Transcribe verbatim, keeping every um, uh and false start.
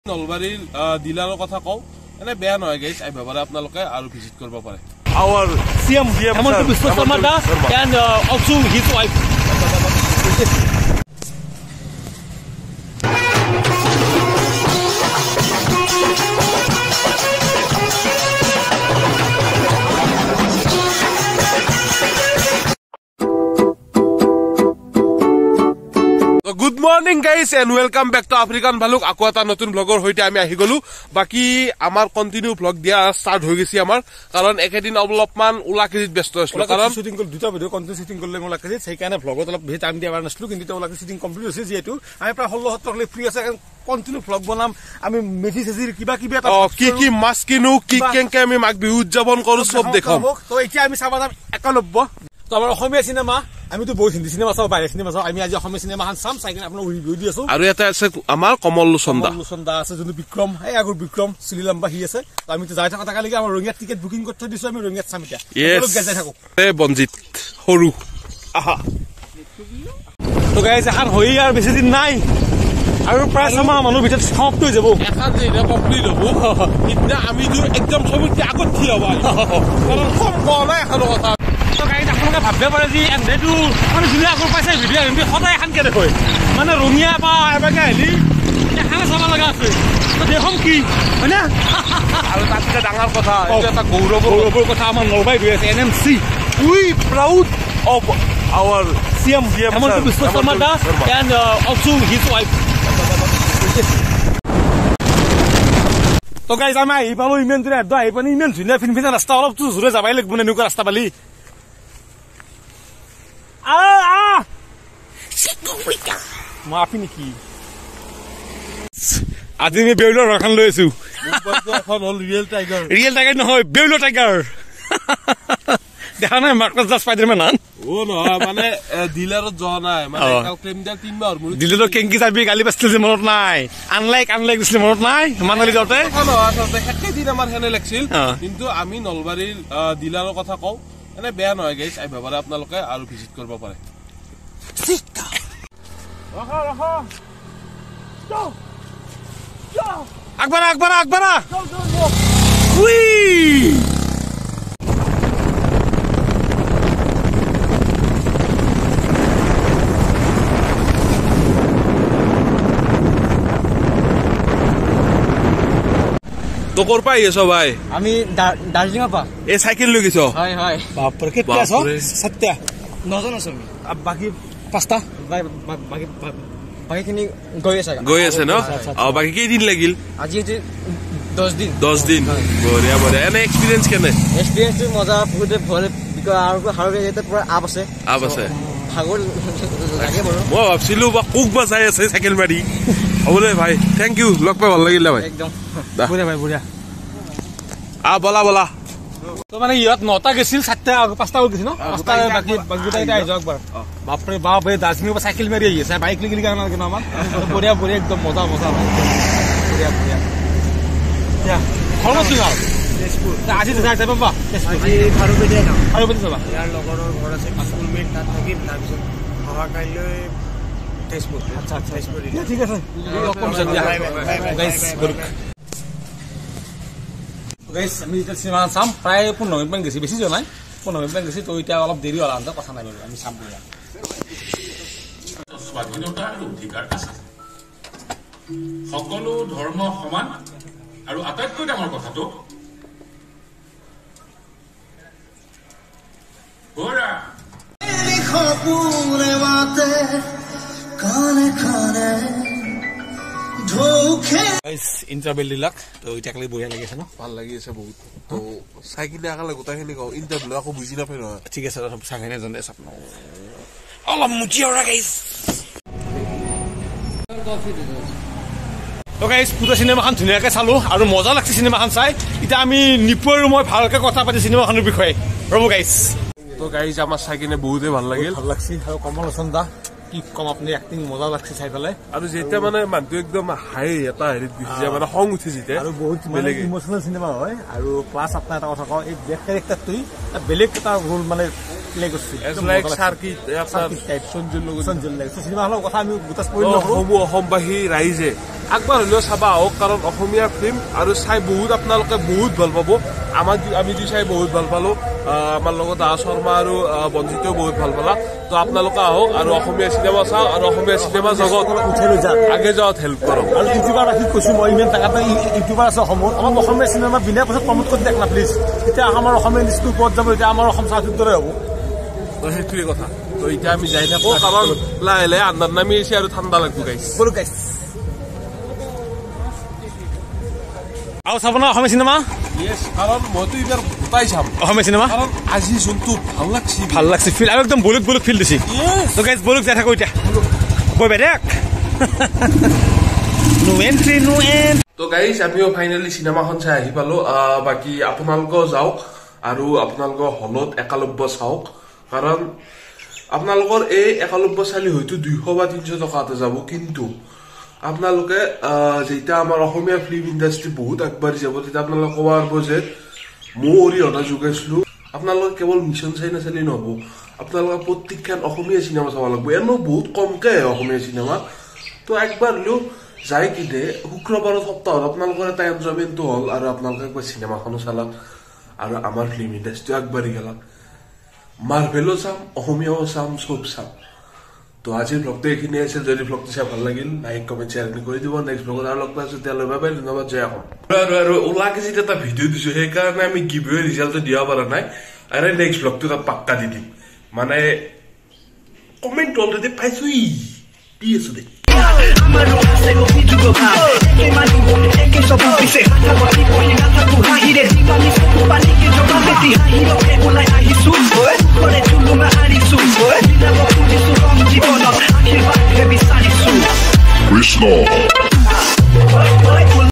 নলবাৰীৰ ডিলাৰৰ কথা কওঁ এনে বেয়া নহয় গাইজ আই ভাবাৰে আপোনালোকে আৰু ভিজিট কৰিব পাৰে our C M Hemant Biswa Sharma and uh, also his wife Good morning guys and welcome back to African Bhaluk আকৌ এটা নতুন ব্লগৰ হৈতে আমি আহি গলো বাকি আমাৰ কন্টিনিউ ব্লগ দিয়া স্টার্ট হৈ গেছি আমাৰ কাৰণ একেদিন অলপমান উলাকিজিত ব্যস্ত আছিলো কাৰণ শুটিং কল দুটা ভিডিও কন্টেন্ট শুটিং কৰলে উলাকিজিত সেই কাৰণে ব্লগত অলপ বেছি টাইম দিয়া নাছিলো কিন্তু এটা উলাকি শুটিং কমপ্লিট হৈছে যেহেতু আমি প্ৰায় ষোল্ল সত্তৰ লৈ ফ্ৰী আছে কন্টিনিউ ব্লগ বনাম আমি মেথি সেজিৰ কিবা কিবা এটা কি কি মাছ কিনো কি কেনকে আমি মাঘ বিহু উদযাপন কৰো সব দেখাম তো এতিয়া আমি চাবা যাম একানব্বৈ তো আমাৰ অসমীয়া সিনেমা আমি তো বহুত হিন্দী সিনেমা চাও বাইরে সিনেমা চাও আমি আজি অসমীয়া সিনেমা হান চাম চাই কিনে আপোনাক ৰিভিউ দি আছো আৰু এটা আছে আমাৰ কমল লোচন্দা কমল লোচন্দা আছে যোনটো বিক্ৰম এই আগৰ বিক্ৰম শ্ৰীলম্বা হি আছে তো আমি তো যাই থকা টাকা লাগি আমাৰ ৰঙিয়াত টিকেট বুকিং কৰি থৈ দিছো আমি ৰঙিয়াত চাম এতিয়া অলপ গাই থাকো এ বঞ্জিত সৰু আহা তো গাইজ এখন হৈ আৰু বেছি দিন নাই আৰু প্ৰায় ছমাহ মানুহৰ ভিতৰত সমাপ্ত হৈ যাব এখন যে এটা কমপ্লিট হ'ব এতিয়া আমি তো একদম সবতকে আগত থি হ'ব কাৰণ কম কোৱা নাই এখন কথা তো গাইজ আপোনালোকে ভাবিব পাৰে যে এণ্ডেটো মানে যোনে আগৰ পাইছে ভিডিঅ' এণ্ডে সদায় এখানকে দেখুৱাই মানে ৰঙিয়া বা এবাৰকে আহিলি এখানে চাব লগা আছে তো দেখোন কি হয়নে আৰু তাতকে ডাঙৰ কথা এইটো এটা গৌৰৱ গৌৰৱৰ কথা আমাৰ নলবাৰী গৈ আছে N M C we proud of our C M Hemant Biswa Sharma and uh, also his wife তো গাইজ আমি আহি পালো ইমান দূৰে একদম আহি পানি ইমান ধুনীয়া ফিনফিনা ৰাস্তা অলপ তো জোৰে যাবাই লাগিব এনেকুৱা ৰাস্তা পালি মাফি নেকি আজি আমি বেউলৰ ৰখান লৈ আছো এখন hall real tiger real tiger নহয় বেউলৰ টাইগাৰ দেখা নাই মাৰ্কছ দা স্পাইডাৰমেন আন ও নহয় মানে ডিলাৰত যোৱা নাই মানে কাল ক্লেম দিয়া তিন মাহ মোৰ ডিলাৰত কেংকি যাবি গালি পাছিল যে মনত নাই আনলাইক আনলাইক দিছিল মনত নাই মানালি যাওঁতে একেদিন আমাৰ হেনে লাগিছিল কিন্তু আমি নলবাৰীৰ ডিলাৰৰ কথা কওঁ এনে বেয়া নহয় গাইজ আই ভাবাৰে আপোনালোকে আৰু ভিজিট কৰিব পাৰে আকবৰা আকবৰা আকবৰা উই তো কৰ পৰা আহিছ ভাই আমি দাৰ্জিলিঙৰ পৰা এই চাইকেল লৈ গৈছ হয় হয় বাপৰে কেতিয়া আছ সত্য নজন আছো আমি বাকি পাঁচটা বাকী বাকীখিনি গৈ আছে গৈ আছে ন আৰু বাকী কেইদিন লাগিল আজি দহ দিন দহ দিন বঢ়িয়া বঢ়িয়া এনে এক্সপিৰিয়েঞ্চ কেনে এক্সপিৰিয়েঞ্চটো মজা বহুতে ভলে আৰু হাৰ্ড ইয়াতে পুৰা আপ আছে আপ আছে ভাগৰ লাগে বাৰু মই ভাবছিলো বা কুক বা চাই আছে চাইকেল মাৰি হ'ব দে ভাই থেংক ইউ লগ পাই ভাল লাগিলে ভাই একদম বঢ়িয়া ভাই বঢ়িয়া আ বলা বলা তো মানে ইয়াত নটা গেছিল চারটা পাঁচটা গৈছিল ন পাঁচটা বাকি বাকি দুটা আহি যাওক একবাৰ বাপৰে বাপ এই দাৰ্জিলিঙৰ পৰা চাইকেল মাৰি আহি আছে বাইক লৈ গেলি কাৰণে কিন্তু আমাৰ বঢ়িয়া বঢ়িয়া একদম মজা মজা বঢ়িয়া বঢ়িয়া এতিয়া খৰমচি গাঁও তেজপুৰ আজি যাই যাব বা আজি খাৰুপেটীয়া যাম খাৰুপেটীয়া যাবা ইয়াৰ লগৰৰ ঘৰ আছে স্কুলমেট তাত থাকিম তাৰপিছত অহা কাইলৈ তেজপুৰ আচ্ছা আচ্ছা তেজপুৰ ঠিক আছে গাইজ গাইজ আমি এতিয়া চিনেমা চাম প্ৰায় পোন্ধৰ মিনিটমান গেছি বেছি যোৱা নাই পোন্ধৰ মিনিটমান গেছি তো এতিয়া অলপ দেৰি হ'ল আনতে কথা নাই বাৰু আমি চাম বঢ়িয়া স্বাধীনতা আৰু অধিকাৰ আছে সকলো ধৰ্ম সমান আৰু আটাইতকৈ ডাঙৰ কথাটো ইণ্টাৰভেল দিলাক তো এতিয়া কালি বঢ়িয়া লাগি আছে ন ভাল লাগি আছে বহুত তো চাই কিনে একালে গোটাইখিনি কওঁ ইণ্টাৰভিউ আকৌ বুজি নাপায় নহয় ঠিক আছে চাঙেনে জনে চাপ অলপ মুচি অৰা গাইজ তো গাইজ পুৰা চিনেমাখন ধুনীয়াকৈ চালো আৰু মজা লাগছে চিনেমাখন চাই এতিয়া আমি নিপুৰ আৰু মই ভালকৈ কথা পাতি চিনেমাখনৰ বিষয়ে ৰ'ব গাইজ তো গাইজ আমাৰ চাই কিনে বহুতে ভাল লাগিল ভাল লাগছে আৰু কমল লোচন্দা কি কম আপুনি এক্টিং মজা লাগছে চাই পেলাই আৰু যেতিয়া মানে মানুহটো একদম হাই এটা হেৰিত গুচি যায় মানে খং উঠি যেতিয়া আৰু বহুত বেলেগ ইমোচনেল চিনেমা হয় আৰু প্লাছ আপোনাৰ এটা কথা কওঁ এই বেক কেৰেক্টাৰটোই বেলেগ এটা ৰোল মানে প্লে কৰিছে লাইক সাৰ্কিট আপোনাৰ সঞ্জুল লগত সঞ্জুল লাগে চিনেমা হলৰ কথা আমি গোটা স্পইল নকৰো অসমবাসী ৰাইজে একবাৰ হ'লেও চাবা আহক, কাৰণ অসমীয়া ফিল্ম আৰু চাই বহুত আপোনালোকে বহুত ভাল পাব। আমাৰ আমি দি চাই বহুত ভাল পালো, আমাৰ লগত দাস শৰ্মা আৰু বঞ্জিতেও বহুত ভাল পালা। তো আপোনালোকে আহক আৰু অসমীয়া চিনেমা চাওক আৰু অসমীয়া চিনেমা জগত উঠাই লৈ যাওক, আগে যাওয়াত হেল্প কৰক। আৰু ইউটিউবাৰ ৰাখি কৈছো মই, ইমান টাকাত ইউটিউবাৰ আছে অসমত, আমাৰ অসমীয়া চিনেমা বিনা পইচাত প্ৰমোট কৰি দেখ না প্লিজ। এতিয়া আমাৰ অসমীয়া ইণ্ডাষ্ট্ৰী ওপৰত যাব, এতিয়া আমাৰ অসম চাউথৰ দৰে হ'ব। তো সেইটোৱে কথা। তো এতিয়া আমি যাই থাকো, কাৰণ লাহে লাহে আন্ধাৰ নামি আহিছে আৰু ঠাণ্ডা লাগব গাইছ। বলো গাইছ, আৰু চাব না অসমীয়া চিনেমা। ইয়েছ, কাৰণ মইতো এইবাৰ গোটাই চাম অসমীয়া চিনেমা, কাৰণ আজি যোনটো ভাল লাগছে ভাল লাগছে ফিল, আৰু একদম বলুক বলুক ফিল দিছে। তো গাইছ বলুক যাই থাকো এতিয়া, বই বেদেক নো এন্ট্ৰি নো এন্ড। তো গাইজ আমিও ফাইনেলি চিনেমাখন চাই আহি পালো। বাকী আপোনালোকেও যাওক আৰু আপোনালোকৰ হলত একালব্য চাওক, কাৰণ আপোনালোকৰ এই একালব্য চালি হয়তো দুইশ বা তিনিশ টকাতে যাব, কিন্তু আপোনালোকে যেতিয়া আমাৰ অসমীয়া ফিল্ম ইণ্ডাষ্ট্ৰী বহুত আগবাঢ়ি যাব, তেতিয়া আপোনালোকে ক'ব পাৰিব যে মই অৰিহণা যোগাইছিলো। আপোনালোকে কেৱল মিছন চাই নাচালি নহ'ব, আপোনালোকে প্ৰত্যেকখন অসমীয়া চিনেমা চাব লাগিব। এনেও বহুত কমকে আহে অসমীয়া চিনেমা। তো একবাৰ হ'লেও যাই কিনে শুক্ৰবাৰত সপ্তাহত আপোনালোকৰ এটা এনজয়মেণ্টটো হ'ল, আৰু আপোনালোকে একবাৰ চিনেমাখনো চালাক আৰু আমাৰ ফিল্ম ইণ্ডাষ্ট্ৰীও আগবাঢ়ি গেলাক। মাৰ্ভেলো চাম, অসমীয়াও চাম, চব চাম। তো আজিৰ ব্লগটো এইখিনি আছিল। যদি ব্লগটো চাই ভাল লাগিল, লাইক কমেণ্ট শ্বেয়াৰ কৰি দিব। নেক্সট ব্লগত আৰু লগ পাইছো, তেতিয়ালৈ বাই বাই, ধন্যবাদ, জয় অসম। আৰু আৰু ওলাকে যেতিয়া এটা ভিডিঅ' দিছো, সেইকাৰণে আমি গিভৱে ৰিজাল্টটো দিব পৰা নাই, আৰু নেক্সট ব্লগটো তাত পাক্কা দি দিম। মানে কমেণ্ট অলৰেডি পাইছো, দি আছো দেই।